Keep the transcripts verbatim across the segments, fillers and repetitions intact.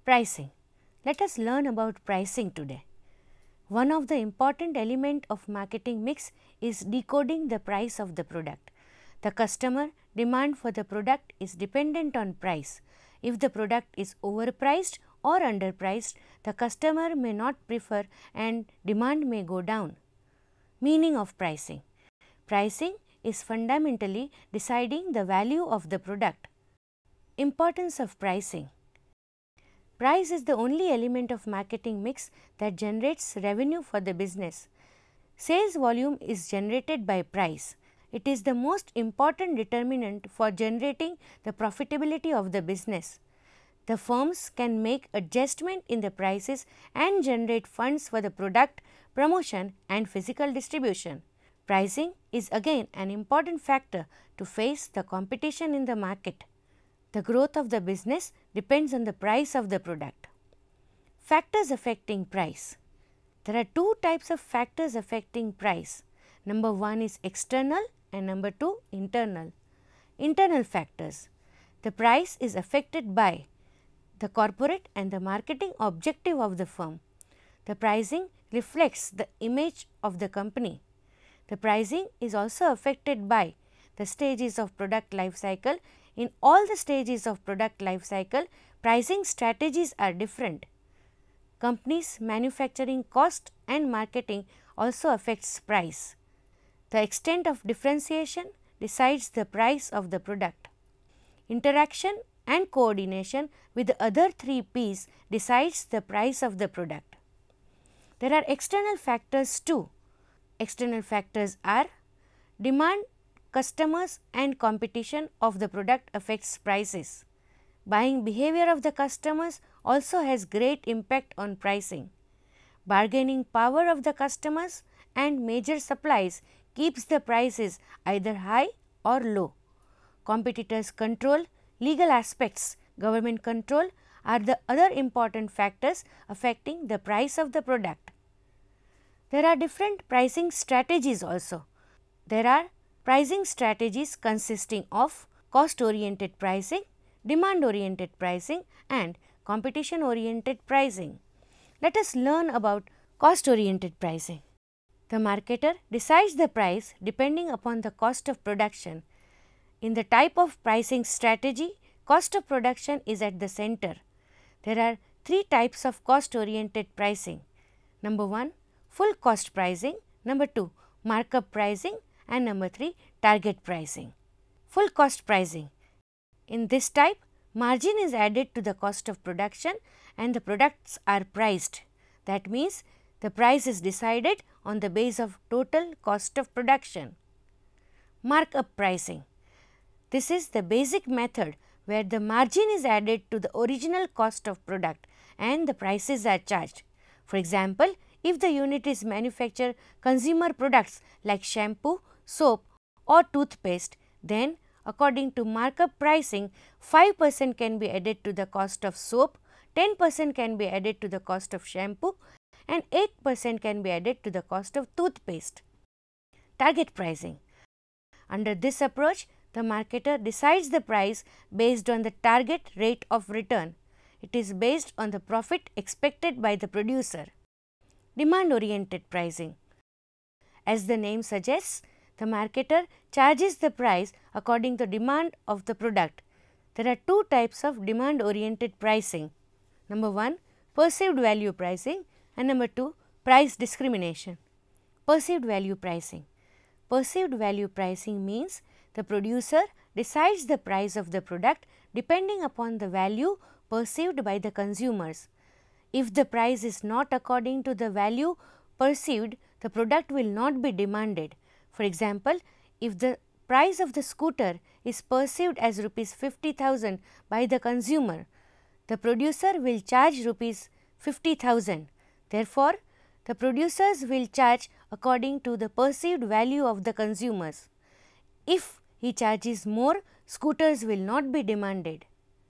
Pricing. Let us learn about pricing today. One of the important element of marketing mix is decoding the price of the product. The customer demand for the product is dependent on price. If the product is overpriced or underpriced, the customer may not prefer and demand may go down. Meaning of pricing. Pricing is fundamentally deciding the value of the product. Importance of pricing. Price is the only element of marketing mix that generates revenue for the business. Sales volume is generated by price. It is the most important determinant for generating the profitability of the business. The firms can make adjustment in the prices and generate funds for the product, promotion and physical distribution. Pricing is again an important factor to face the competition in the market. The growth of the business depends on the price of the product. Factors affecting price. There are two types of factors affecting price. Number one is external and number two internal. Internal factors. The price is affected by the corporate and the marketing objective of the firm. The pricing reflects the image of the company. The pricing is also affected by the stages of product life cycle. In all the stages of product life cycle, pricing strategies are different. Companies' manufacturing cost and marketing also affects price. The extent of differentiation decides the price of the product. Interaction and coordination with the other three P's decides the price of the product. There are external factors too. External factors are demand, customers and competition of the product affects prices. Buying behavior of the customers also has great impact on pricing. Bargaining power of the customers and major supplies keeps the prices either high or low. Competitors' control, legal aspects, government control are the other important factors affecting the price of the product. There are different pricing strategies also. There are pricing strategies consisting of cost oriented pricing, demand oriented pricing and competition oriented pricing. Let us learn about cost oriented pricing. The marketer decides the price depending upon the cost of production. In the type of pricing strategy, cost of production is at the center. There are three types of cost oriented pricing. Number one, full cost pricing. Number two, markup pricing and number three, target pricing. Full cost pricing. In this type, margin is added to the cost of production and the products are priced. That means, the price is decided on the base of total cost of production. Markup pricing. This is the basic method where the margin is added to the original cost of product and the prices are charged. For example, if the unit is manufacture consumer products like shampoo, soap or toothpaste, then according to markup pricing, five percent can be added to the cost of soap, ten percent can be added to the cost of shampoo and eight percent can be added to the cost of toothpaste. Target pricing. Under this approach, the marketer decides the price based on the target rate of return. It is based on the profit expected by the producer. Demand oriented pricing. As the name suggests, the marketer charges the price according to demand of the product. There are two types of demand oriented pricing. Number one, perceived value pricing and number two, price discrimination. Perceived value pricing. Perceived value pricing means the producer decides the price of the product depending upon the value perceived by the consumers. If the price is not according to the value perceived, the product will not be demanded. For example, if the price of the scooter is perceived as rupees fifty thousand by the consumer, the producer will charge rupees fifty thousand. Therefore, the producers will charge according to the perceived value of the consumers. If he charges more, scooters will not be demanded.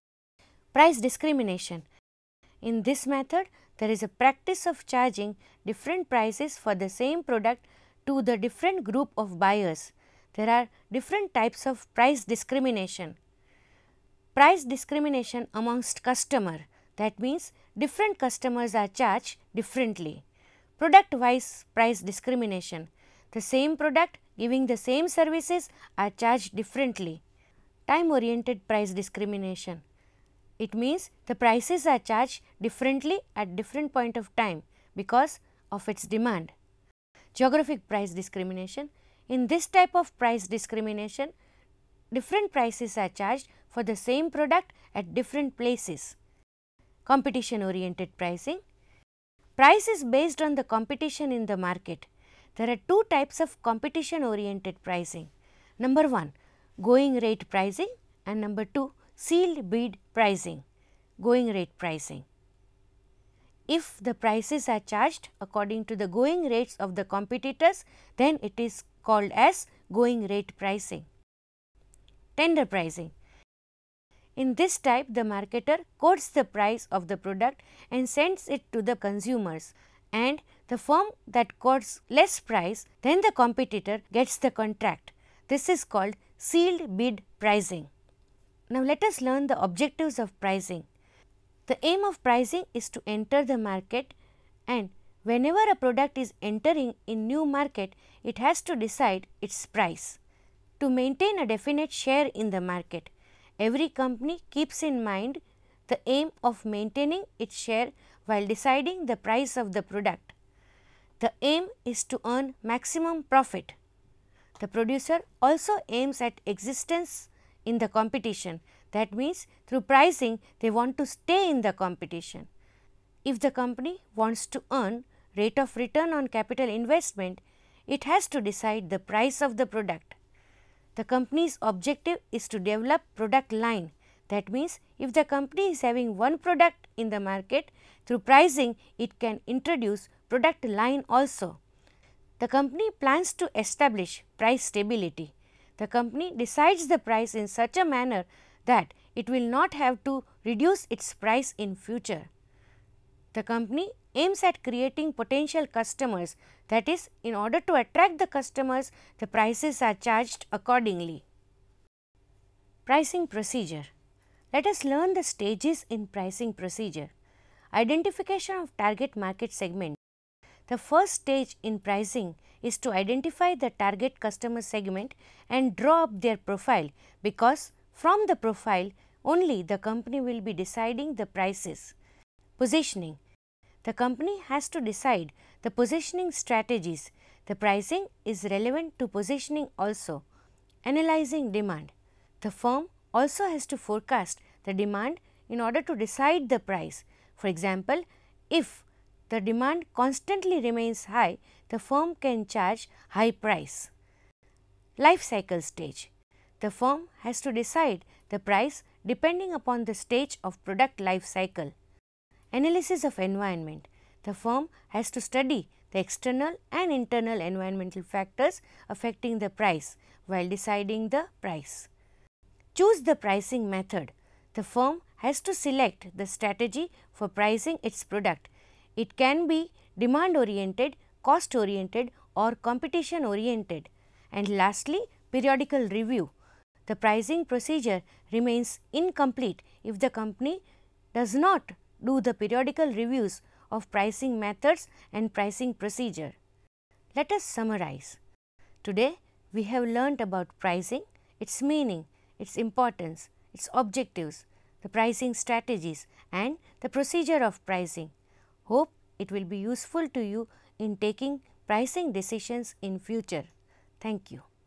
Price discrimination. In this method, there is a practice of charging different prices for the same product to the different group of buyers. There are different types of price discrimination. Price discrimination amongst customer. That means different customers are charged differently. Product wise price discrimination. The same product giving the same services are charged differently. Time oriented price discrimination. It means the prices are charged differently at different point of time because of its demand. Geographic price discrimination. In this type of price discrimination, different prices are charged for the same product at different places. Competition oriented pricing. Price is based on the competition in the market. There are two types of competition oriented pricing. Number one, going rate pricing, and number two, sealed bid pricing, going rate pricing. If the prices are charged according to the going rates of the competitors, then it is called as going rate pricing. Tender pricing. In this type, the marketer quotes the price of the product and sends it to the consumers, and the firm that quotes less price than the competitor gets the contract. This is called sealed bid pricing. Now, let us learn the objectives of pricing. The aim of pricing is to enter the market, and whenever a product is entering in new market, it has to decide its price. To maintain a definite share in the market, every company keeps in mind the aim of maintaining its share while deciding the price of the product. The aim is to earn maximum profit. The producer also aims at existence in the competition. That means, through pricing they want to stay in the competition. If the company wants to earn rate of return on capital investment, it has to decide the price of the product. The company's objective is to develop product line. That means, if the company is having one product in the market, through pricing it can introduce product line also. The company plans to establish price stability. The company decides the price in such a manner that it will not have to reduce its price in future. The company aims at creating potential customers, that is, in order to attract the customers, the prices are charged accordingly. Pricing procedure. Let us learn the stages in pricing procedure. Identification of target market segment. The first stage in pricing is to identify the target customer segment and draw up their profile, because from the profile only the company will be deciding the prices. Positioning. The company has to decide the positioning strategies. The pricing is relevant to positioning also. Analyzing demand. The firm also has to forecast the demand in order to decide the price. For example, if the demand constantly remains high, the firm can charge high price. Life cycle stage. The firm has to decide the price depending upon the stage of product life cycle. Analysis of environment. The firm has to study the external and internal environmental factors affecting the price while deciding the price. Choose the pricing method. The firm has to select the strategy for pricing its product. It can be demand oriented, cost oriented or competition oriented. And lastly, periodical review. The pricing procedure remains incomplete if the company does not do the periodical reviews of pricing methods and pricing procedure. Let us summarize. Today we have learnt about pricing, its meaning, its importance, its objectives, the pricing strategies and the procedure of pricing. Hope it will be useful to you in taking pricing decisions in future. Thank you.